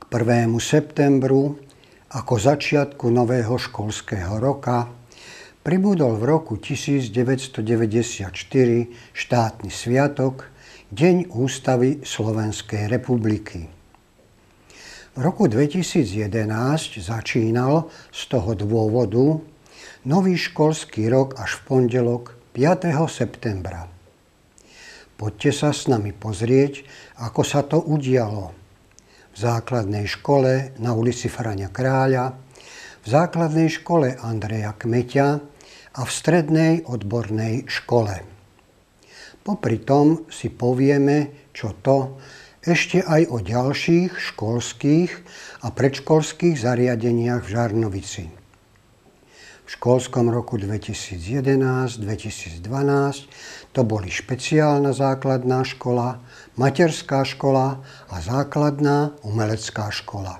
1. septembru, ako začiatku nového školského roka, pribudol v roku 1994 štátny sviatok Deň Ústavy Slovenskej republiky. V roku 2011 začínal z toho dôvodu nový školský rok až v pondelok 5. septembra. Poďte sa s nami pozrieť, ako sa to udialo. V základnej škole na ulici Fraňa Kráľa, v základnej škole Andreja Kmeťa a v strednej odbornej škole. Popri tom si povieme, čo to, ešte aj o ďalších školských a predškolských zariadeniach v Žarnovici. V školskom roku 2011-2012 to boli špeciálna základná škola, materská škola a základná umelecká škola.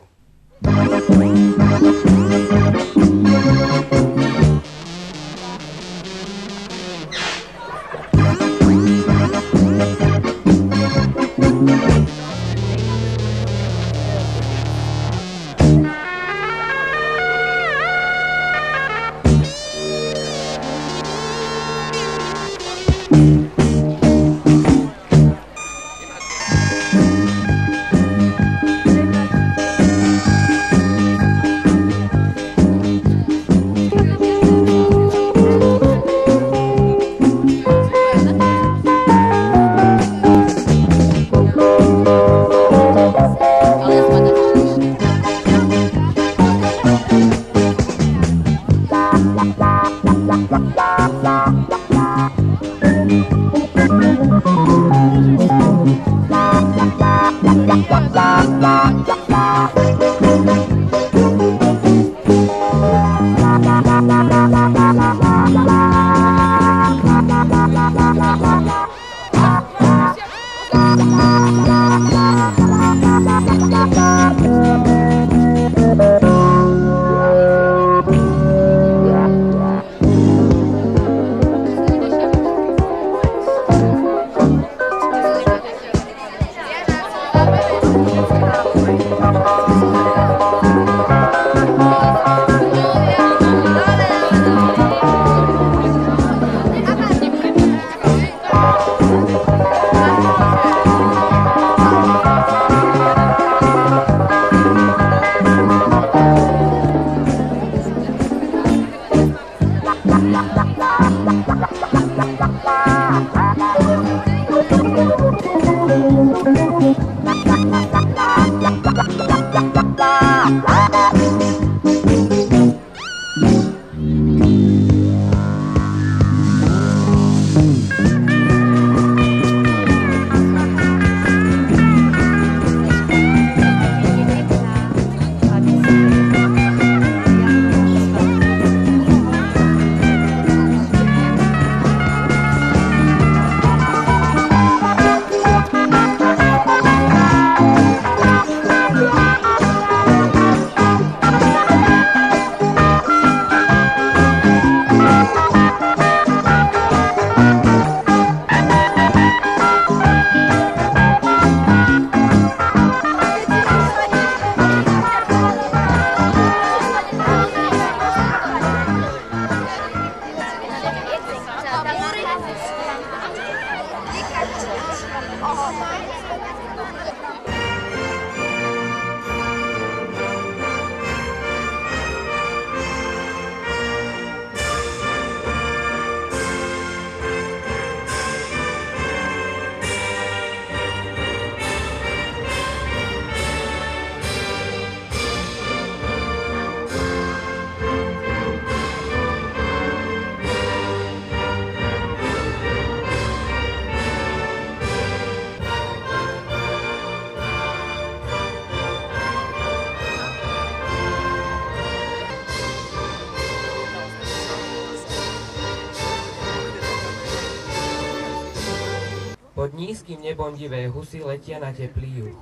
Pod nízkym nebom divé husy letia na teplý juh.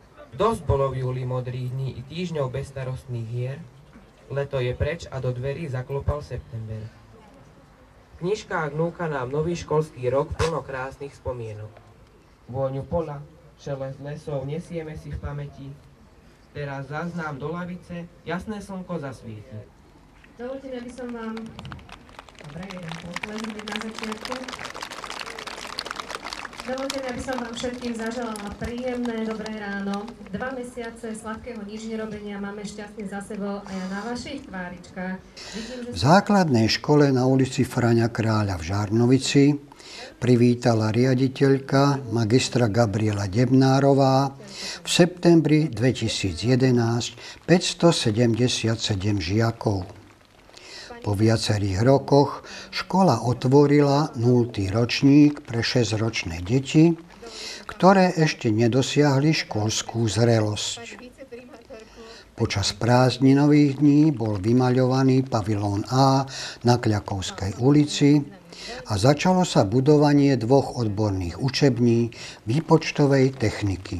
Dosť bolo v júli modrých dní i týždňov bezstarostných hier, leto je preč a do dverí zaklopal september. V knižkách núka nám nový školský rok plno krásnych spomienok. Vôňu pola, šelest lesov nesieme si v pamäti, Teraz zaznám do lavice, jasné slnko zasvieti. Dovolte mi, aby som vám... Dobre, jeden potles hneď na začiatku. Dovolte mi, aby som vám všetkým zaželala príjemné, dobré ráno. 2 mesiace sladkého nič nerobenia máme šťastne za sebou a ja na vašich tváričkách vidím, že... V základnej škole na ulici Fraňa Kráľa v Žarnovici privítala riaditeľka magistra Gabriela Debnárová v septembri 2011 577 žiakov. Po viacerých rokoch škola otvorila 0. ročník pre 6-ročné deti, ktoré ešte nedosiahli školskú zrelosť. Počas prázdninových dní bol vymaľovaný pavilón A na Kľakovskej ulici a začalo sa budovanie 2 odborných učební výpočtovej techniky.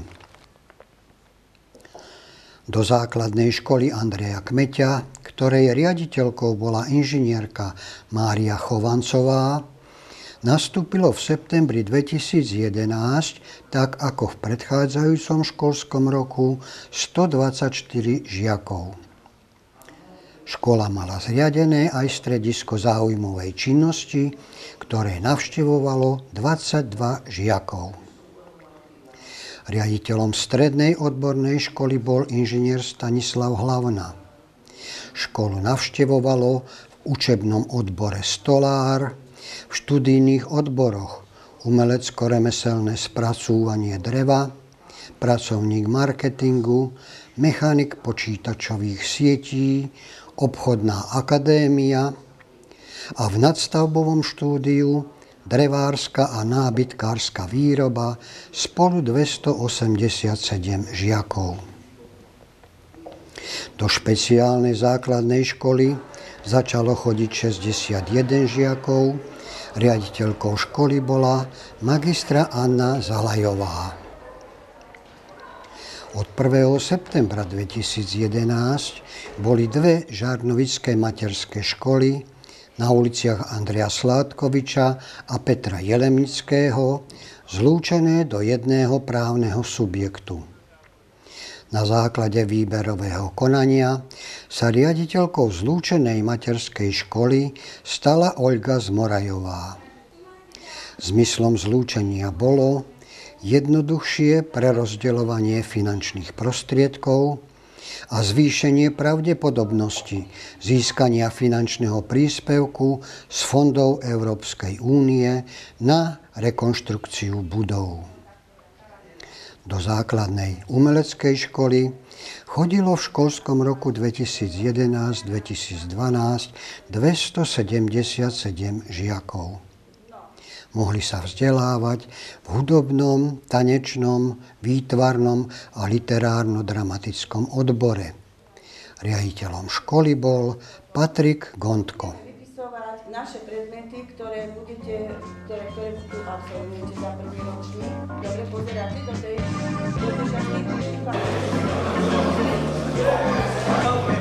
Do základnej školy Andreja Kmeťa, ktorej riaditeľkou bola inžinierka Mária Chovancová, nastúpilo v septembri 2011, tak ako v predchádzajúcom školskom roku, 124 žiakov. Škola mala zriadené aj stredisko záujmovej činnosti, ktoré navštevovalo 22 žiakov. Riaditeľom strednej odbornej školy bol inžinier Stanislav Hlavna. Školu navštevovalo v učebnom odbore stolár, v študijných odboroch umelecko-remeselné spracúvanie dreva, pracovník marketingu, mechanik počítačových sietí, obchodná akadémia a v nadstavbovom štúdiu drevárska a nábytkárska výroba spolu 287 žiakov. Do špeciálnej základnej školy začalo chodiť 61 žiakov, riaditeľkou školy bola magistra Anna Zalajová. Od 1. septembra 2011 boli 2 žarnovické materské školy na uliciach Andreja Sládkoviča a Petra Jelemnického zlúčené do jedného právneho subjektu. Na základe výberového konania sa riaditeľkou zlúčenej materskej školy stala Olga Zmorajová. Zmyslom zlúčenia bolo jednoduchšie prerozdeľovanie finančných prostriedkov a zvýšenie pravdepodobnosti získania finančného príspevku z fondov Európskej únie na rekonštrukciu budov. Do základnej umeleckej školy chodilo v školskom roku 2011-2012 277 žiakov. Mohli sa vzdelávať v hudobnom, tanečnom, výtvarnom a literárno-dramatickom odbore. Riaditeľom školy bol Patrik Gontko. Vypisovať naše predmety, ktoré budú absolvujete za prvý ročník. Dobre, pozeráte do tej šašky.